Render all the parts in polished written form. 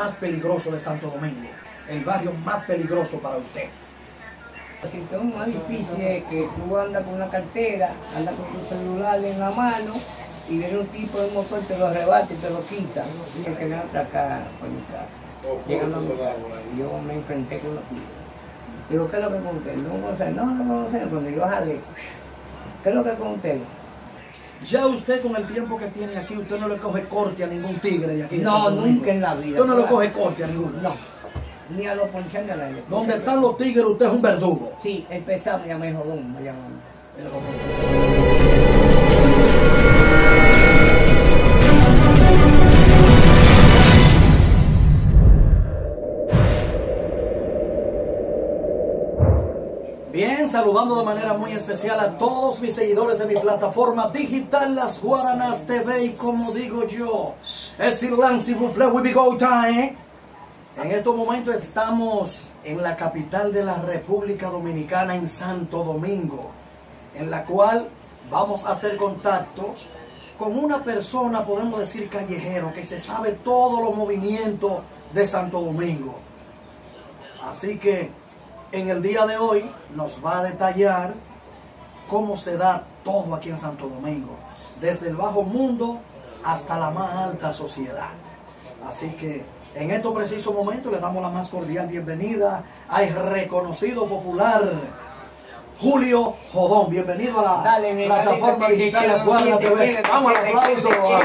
más peligroso de Santo Domingo? El barrio más peligroso para usted. La situación más difícil es que tú andas con una cartera, andas con tu celular en la mano y viene un tipo de un motor, te lo arrebata y te lo quita. Y el que me atraca por mi casa. Llegando a mi casa, yo me enfrenté con los tipos. Digo, ¿qué es lo que con usted? No sé. Cuando yo jalé, ¿qué es lo que con usted? Ya usted con el tiempo que tiene aquí, usted no le coge corte a ningún tigre de aquí de No, Santo Domingo. nunca en la vida. Usted no le coge corte a ninguno. No, ni a los policías ni a nadie. Donde están los tigres, usted es un verdugo. Sí, el pesado me llama jodón, me llaman. El jodón. Bien, saludando de manera muy especial a todos mis seguidores de mi plataforma digital Las Guaranas TV, y como digo yo, es Irlanzi Buple, we be go time. En estos momentos estamos en la capital de la República Dominicana, en Santo Domingo, en la cual vamos a hacer contacto con una persona, podemos decir callejero, que se sabe todos los movimientos de Santo Domingo. Así que en el día de hoy nos va a detallar cómo se da todo aquí en Santo Domingo, desde el bajo mundo hasta la más alta sociedad. Así que en estos precisos momentos le damos la más cordial bienvenida al reconocido popular Julio Jodón. Bienvenido a la plataforma digital Las Guaranas TV. Vamos al aplauso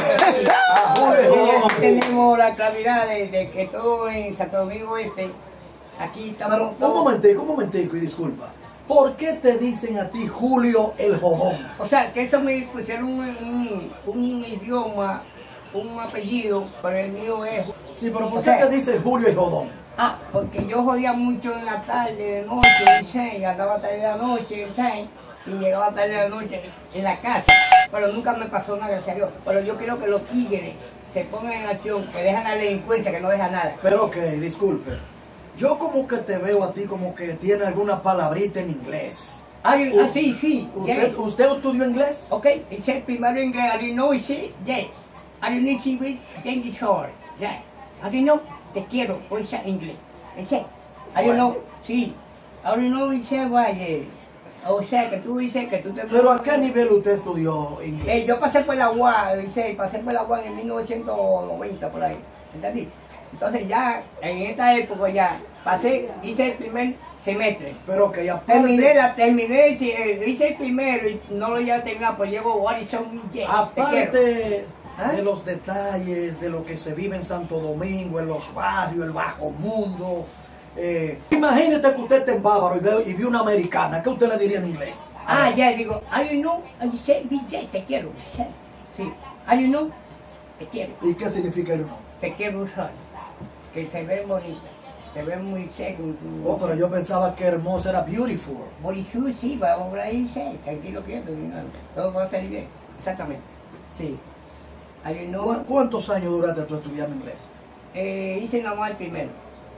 a Julio Jodón. Tenemos la claridad de que todo en Santo Domingo aquí estamos. Pero un momentico y disculpa. ¿Por qué te dicen a ti Julio el Jodón? O sea, que eso me pusieron un idioma, un apellido, pero el mío es. Sí, pero ¿por qué te dicen Julio el Jodón? Ah, porque yo jodía mucho en la tarde, de noche, y andaba tarde de la noche, y llegaba tarde de la noche en la casa. Pero nunca me pasó nada, gracias a Dios. Pero yo quiero que los tigres se pongan en acción, que dejan la delincuencia, que no dejan nada. Pero ok, disculpe. Yo como que te veo a ti como que tiene alguna palabrita en inglés. Sí. ¿Usted estudió inglés? Ok, dice primero inglés, I didn't know, yes. I didn't know English, English short, yeah. I didn't know, te quiero, por eso inglés. Dice, I didn't know, sí. I didn't know, dice, vaya. O sea, que tú dices que tú te... ¿Pero a qué nivel usted estudió inglés? Yo pasé por la UAS, pasé por la UAS en 1990, por ahí, ¿entendí? Entonces ya, en esta época ya, hice el primer semestre. Pero que ya terminé, hice el primero y no lo iba a terminar, pues llevo Warrington y aparte de los detalles de lo que se vive en Santo Domingo, en los barrios, el bajo mundo. Imagínate que usted está en Bávaro y ve una americana, ¿qué usted le diría en inglés? Ya digo, I know, te quiero. Sí, I know, te quiero. ¿Y qué significa you know? Te quiero usar, que se ve bonita, se ve muy seco. Oh, pero yo pensaba que hermosa era beautiful. Beautiful, sí, vamos por ahí, tranquilo, todo va a salir bien, exactamente, sí. ¿Cuántos años duraste tú estudiando inglés? Hice normal primero,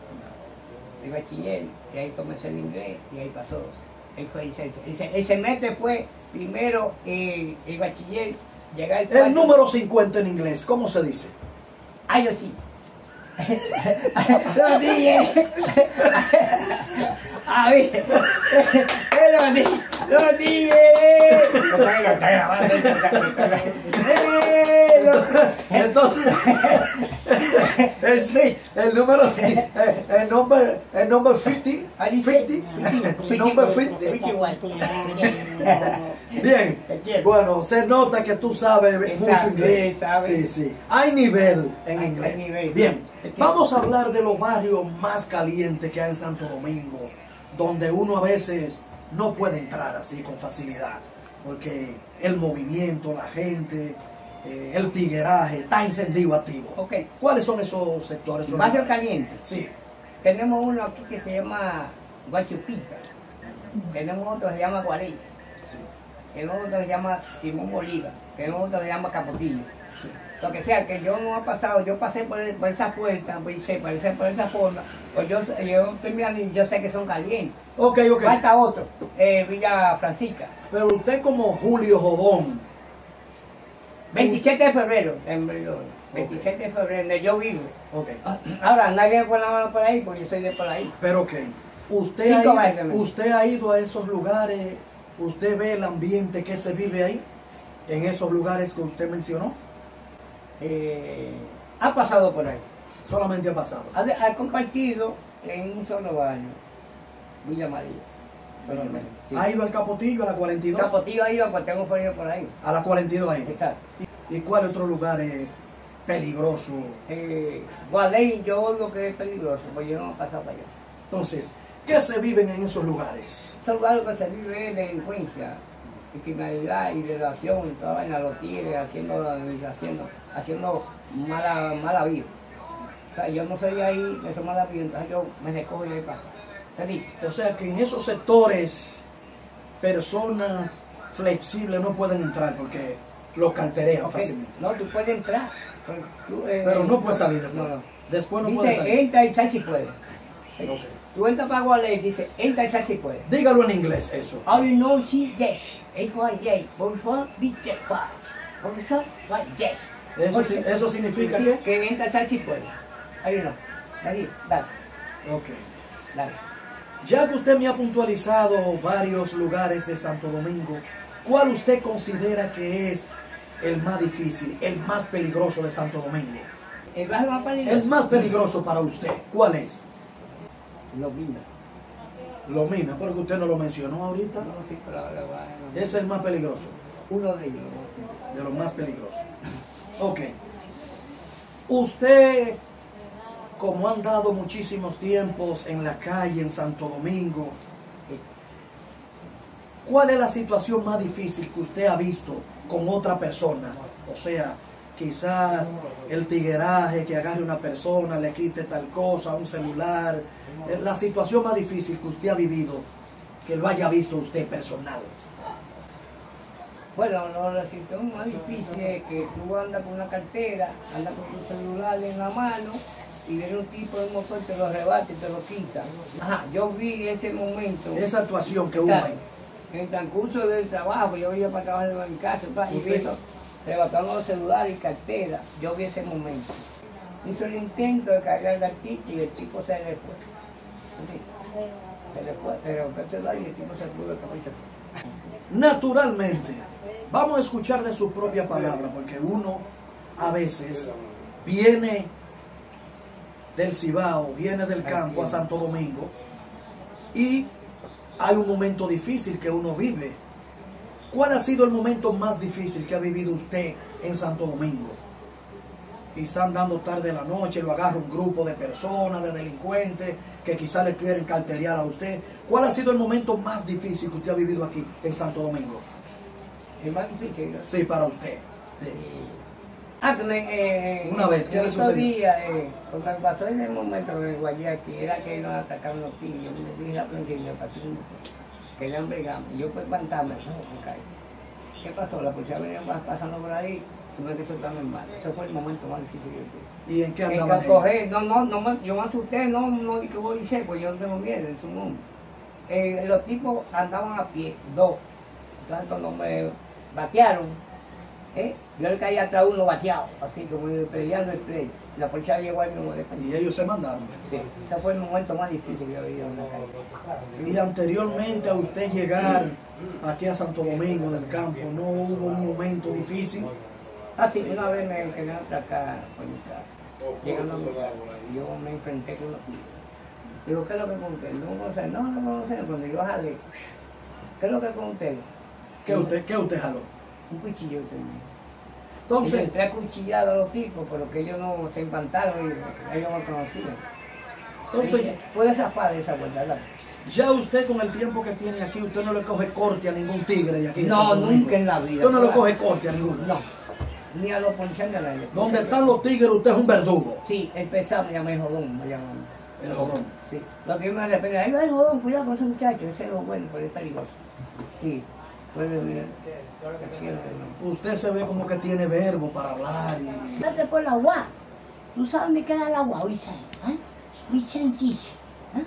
el bachiller, y ahí comencé el inglés, y ahí pasó, ahí fue el semestre fue primero el bachiller, llegar al el número 50 en inglés, ¿cómo se dice? Yo sí. Los dije. A ver. Los dije. Entonces, el número 50, el number 50, number 50. Bien, bueno, se nota que tú sabes mucho inglés. Sí. Hay nivel en inglés. Bien, vamos a hablar de los barrios más calientes que hay en Santo Domingo, donde uno a veces no puede entrar así con facilidad, porque el movimiento, la gente, el tigueraje está encendido activo. Okay. ¿Cuáles son esos sectores? Barrio caliente. Sí. Tenemos uno aquí que se llama Guachupita. Tenemos otro que se llama Guarey. Sí. Tenemos otro que se llama Simón Bolívar. Tenemos otro que se llama Capotillo. Sí. Lo que sea, que yo no he pasado, yo pasé por esa puerta, por esa forma, pues yo estoy mirando y yo sé que son calientes. Ok. Falta otro, Villa Francisca. Pero usted como Julio Jodón, 27 de febrero, 27 de febrero, donde yo vivo. Ok. Ahora, nadie me pone la mano por ahí, porque yo soy de por ahí. Pero ok, usted ha ido a esos lugares, usted ve el ambiente que se vive ahí, en esos lugares que usted mencionó. Ha pasado por ahí. Solamente ha pasado. Ha compartido en un solo baño, Villa María. Sí. ¿Ha ido al Capotillo, a la 42? Capotillo ha ido, pues tengo frío por ahí. A la 42 ahí. Exacto. ¿Y cuál otro lugar es peligroso? Gualey, yo oigo que es peligroso, pues yo no he pasado para allá. Entonces, ¿qué se viven en esos lugares? Esos lugares que se vive es delincuencia, y criminalidad y violación, y toda vaina, los tigres haciendo mala vida. O sea, yo no soy de ahí, de esos mala vida, entonces yo me recojo y le paso. O sea que en esos sectores personas flexibles no pueden entrar porque los carterean fácilmente. No, tú puedes entrar. Pero no puedes salir después. No. Después no Dice, puedes salir. entra y sal si puedes. Okay. Tú entras para Gualey, dice, entra y sal si puedes. Dígalo en inglés eso. All you know, see, yes. H-Y-J. Before, big jet fast. Before, yes. Eso significa que entra y sal si puedes. Ahí no. Dale. Ok. Dale. Ya que usted me ha puntualizado varios lugares de Santo Domingo, ¿cuál usted considera que es el más difícil, el más peligroso de Santo Domingo? ¿El barrio más peligroso? El más peligroso para usted, ¿cuál es? Los Minas. Los Minas, porque usted no lo mencionó ahorita. No, sí, pero ahora va. Es el más peligroso. Uno de ellos. De los más peligrosos. Ok. Usted, como han dado muchísimos tiempos en la calle en Santo Domingo, ¿cuál es la situación más difícil que usted ha visto con otra persona? O sea, quizás el tigueraje, que agarre una persona, le quite tal cosa, un celular. La situación más difícil que usted ha vivido, que lo haya visto usted personal. Bueno, la situación más difícil es que tú andas con una cartera, andas con tu celular en la mano y viene un tipo de motor, te lo arrebata y te lo quita. Ajá, yo vi ese momento. Esa actuación que hubo ahí. En el transcurso del trabajo, yo iba para trabajar en mi casa y vi eso, arrebatando los celulares y cartera. Yo vi ese momento. Hizo el intento de cargar al artista y el tipo se le fue. Sí, se le fue, se arrebató el celular y el tipo se pudo escapar y se fue. Naturalmente, vamos a escuchar de su propia palabra, porque uno a veces viene del Cibao, viene del campo a Santo Domingo y hay un momento difícil que uno vive. ¿Cuál ha sido el momento más difícil que ha vivido usted en Santo Domingo? Quizá andando tarde de la noche, lo agarra un grupo de personas, de delincuentes, que quizá le quieren carterear a usted. ¿Cuál ha sido el momento más difícil que usted ha vivido aquí en Santo Domingo? ¿El más difícil? ¿No? Sí, para usted. Sí. Una vez, ¿qué le sucedió? Días, cuando me pasó en el momento que me guayé aquí, era que nos atacaron los tigres. Yo me dije la planquilla, que eran brigados. Y yo fui a espantarme, ¿qué pasó? La policía venía pasando por ahí. Tuve que soltarme en mano. Ese fue el momento más difícil que tuve. ¿Y en qué andaban ellos? Yo me asusté, no dije que voy a decir, pues yo no tengo miedo en su mundo. Los tipos andaban a pie, dos. Entonces cuando me batearon, yo le caí atrás uno bateado, así como peleando el play. La policía llegó ahí mismo de y ellos se mandaron. Sí, ese fue el momento más difícil que he vivido en la calle. Y anteriormente a usted llegar aquí a Santo Domingo del campo, ¿no hubo un momento difícil? Sí, una vez me querían atracar por mi casa. Llegando a mi casa, yo me enfrenté con los tipos. Digo, ¿qué es lo que con usted? No sé, cuando yo jalé, ¿qué es lo que con usted? ¿Qué usted jaló? Un cuchillo tenía. Entonces, entré acuchillado a los tipos, pero que ellos no se espantaron y ellos me conocían. Entonces, puede zafar de esa vuelta, ¿verdad? Ya usted con el tiempo que tiene aquí, usted no le coge corte a ningún tigre de aquí. No, nunca en la vida. Usted no le coge corte a ninguno. No, ni a los policías ni a nadie. Donde están los tigres, usted es un verdugo. Sí, el pesado me llama el jodón, me llaman. El jodón. Sí, lo que me arrepiente, ahí va el jodón, cuidado con ese muchacho, ese es lo bueno, pero es peligroso. Sí, puede venir. Usted se ve como que tiene verbo para hablar y... Date por la agua. ¿Tú sabes dónde queda el agua, Vicente? ¿Eh? Vicente dice.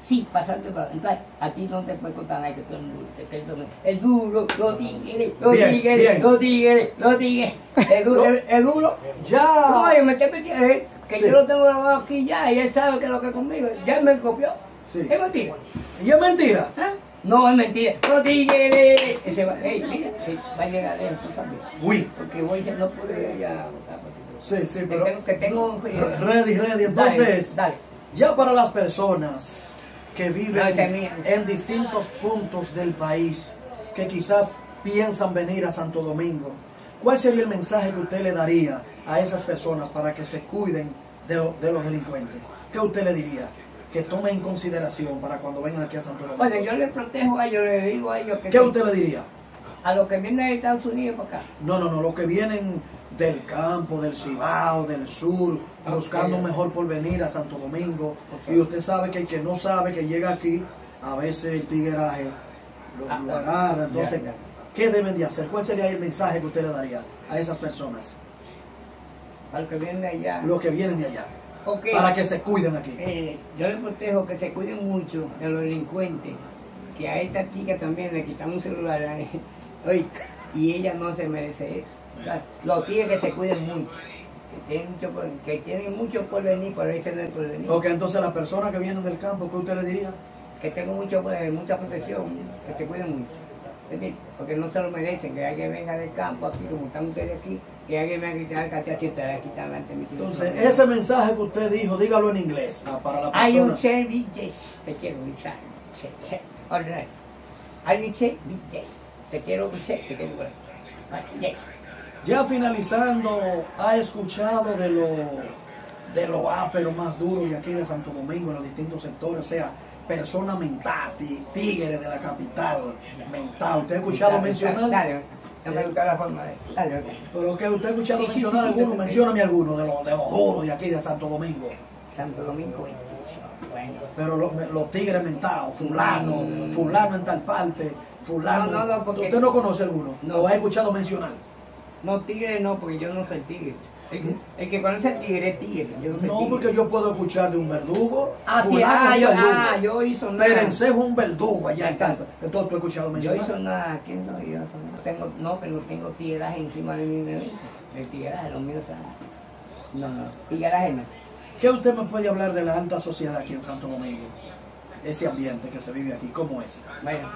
Sí, pasando para. Entonces, a ti no te puede contar nada que tú eres duro. El duro, los tigres, los Bien, tigres, bien. los tigres, los tigres. El duro. Ya. No, yo me estoy metiendo, que Sí. yo lo tengo grabado aquí ya y él sabe que es lo que es conmigo. Ya me copió. Sí. Es mentira. Y es mentira. ¿Ah? No, es mentira. Los tigres. Ese va, mira, que va a llegar lejos, tú también. Uy. Porque voy ya no pude ya votar. Sí, sí, pero. Que tengo. Ready. Entonces, Dale. ya para las personas que viven No, esa es mía. en distintos puntos del país, que quizás piensan venir a Santo Domingo, ¿cuál sería el mensaje que usted le daría a esas personas para que se cuiden de los delincuentes? ¿Qué usted le diría? Que tomen en consideración para cuando vengan aquí a Santo Domingo. Bueno, yo les protejo a ellos, les digo a ellos que ¿Qué usted le diría? a los que vienen de Estados Unidos para acá. No, los que vienen del campo, del Cibao, del sur, buscando un mejor porvenir a Santo Domingo. Y usted sabe que el que no sabe que llega aquí, a veces el tigueraje lo agarra. Entonces, ya. ¿qué deben de hacer? ¿Cuál sería el mensaje que usted le daría a esas personas? A los que vienen de allá. Los que vienen de allá. Porque, Para que se cuiden aquí. yo les protejo que se cuiden mucho de los delincuentes. Que a esta chica también le quitamos un celular. Oye, y ella no se merece eso. O sea, los tigres que se cuiden mucho. Que tienen mucho por venir, por ahí se den por venir. Ok, entonces las personas que vienen del campo, ¿qué usted le diría? Que tengan mucha protección, que se cuiden mucho. ¿Entiendes? Porque no se lo merecen, que alguien venga del campo aquí, como están ustedes aquí, que alguien venga a quitar que te asienta, a quitar delante de mi tío. Entonces, ese mensaje que usted dijo, dígalo en inglés, para la Hay un persona. yes, te quiero, Richard. All right. Hay un yes, te quiero, Richard, te quiero. Yes. Ya finalizando, ¿ha escuchado de lo ápero más duro de aquí de Santo Domingo en los distintos sectores? O sea, personas mental, tigres de la capital, mental. ¿Usted ha escuchado mencionar? Dale, no me gusta la forma de. Dale. Pero que usted ha escuchado Sí, mencionar sí, algunos, sí. mencióname algunos de los duros de aquí de Santo Domingo. Santo Domingo. Bueno. Pero los tigres mentados, fulano en tal parte, fulano. No, porque- ¿Usted no conoce alguno? No. ¿O ha escuchado mencionar? No, tigre no, porque yo no soy tigre. El que conoce al tigre es tigre. Yo no soy No, tigre. porque yo puedo escuchar de un verdugo. Sí, fulano es un verdugo. yo hizo nada. Perencejo es un verdugo allá en Exacto. Tampa. Entonces tú has escuchado Yo mencionar. hizo nada, ¿quién no? Yo no, pero tengo tigueraje encima de mí. El tigueraje, los míos son. No, tigueraje no. ¿Qué usted me puede hablar de la alta sociedad aquí en Santo Domingo? Ese ambiente que se vive aquí, ¿cómo es? Bueno,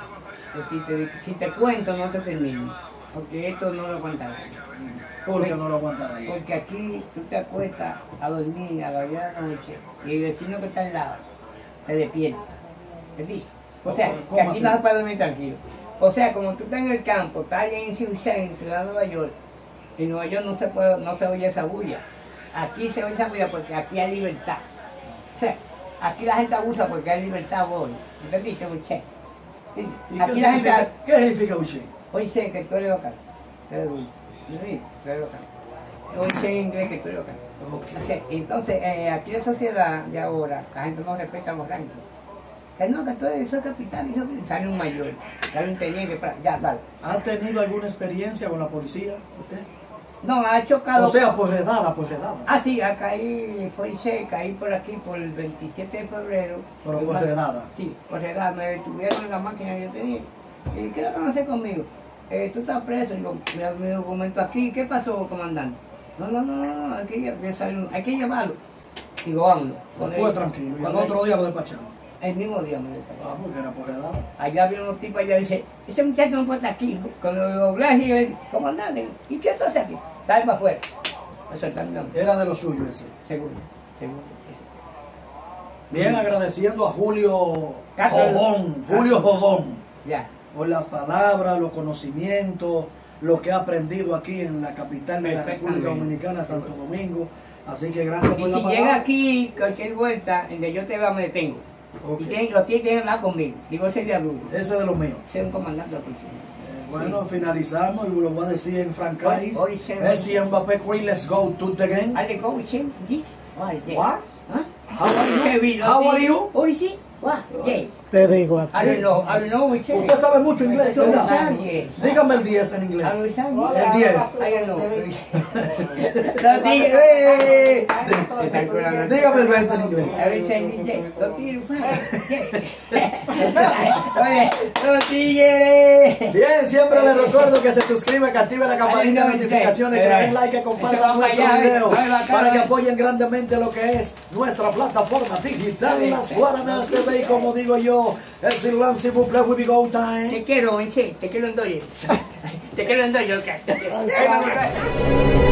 si te cuento no te termino, porque esto no lo aguantaré. ¿Por qué no lo aguantan ahí? Porque aquí tú te acuestas a dormir a la hora de la noche y el vecino que está al lado te despierta. ¿Entendí? O sea, ¿Cómo que aquí así? no se puede dormir tranquilo. O sea, como tú estás en el campo, estás allá en Ciudad de Nueva York, en Nueva York no se oye esa bulla. Aquí se oye esa bulla porque aquí hay libertad. O sea, aquí la gente abusa porque hay libertad, boy. ¿Entendiste, muchacho? Sí. ¿Y Aquí la gente... qué significa Uche? Oye, que tú eres local. Tú eres dulce. Sí, tú eres local. Oye, inglés, que tú eres local. Ok. O sea, entonces, aquí la sociedad de ahora, la gente no respeta los rangos. Que no, que tú eres capital y sale un mayor, sale un teniente, ya, dale. ¿Ha tenido alguna experiencia con la policía usted? No, ha chocado. O sea, pues redada. Ah, sí, caí por aquí por el 27 de febrero. Pero pues redada. Sí, por redada, me detuvieron en la máquina que yo tenía. ¿Y qué es lo que van a hacer conmigo? Tú estás preso, digo, mira mi documento aquí, ¿qué pasó, comandante? No, hay que llevarlo. Digo, vámonos. Fue tranquilo. Y al otro día lo despachamos. El mismo día me despachó. Porque era por redada. Allá había unos tipos, allá dice, ese muchacho no puede estar aquí. Cuando lo doblé y le comandante, ¿y qué tú haces aquí? Dale para afuera. Eso está bien. Era de lo suyo ese. Seguro. Bien, agradeciendo a Julio Castro. Jodón, Ya. por las palabras, los conocimientos, lo que ha aprendido aquí en la capital de la República Dominicana, Santo Domingo. Así que gracias por Y la si palabra. llega aquí, cualquier vuelta, en que yo te vea, me detengo. Ok. Y lo tiene que hablar conmigo. Digo, ese día duro. Ese de los míos. Ser un comandante de la policía. Bueno, finalizamos y lo voy a decir en francais. Hoy se- Messi Mbappé, let's go to the game. Are go, Chen? Yes? What? Huh? How are you? How are you? Oh, sí? What? Yes. Te digo a ti. I don't know, Michelle. Usted sabe mucho inglés, ¿verdad? Yes. Dígame el 10 en inglés. I El 10. don't know. Los tigres. Dígame el 20 en inglés. A ver, los tigres. Oye, los tigres. Bien, siempre les recuerdo que se suscriban, que activen la campanita de notificaciones, que den like, que compartan nuestro video para que apoyen grandemente lo que es nuestra plataforma digital, Las Guaranas TV. Y como digo yo, el Silence s'il vous plaît, we be go time. Te quiero, Michelle. Te quiero en doy. Te quiero en doy, ok.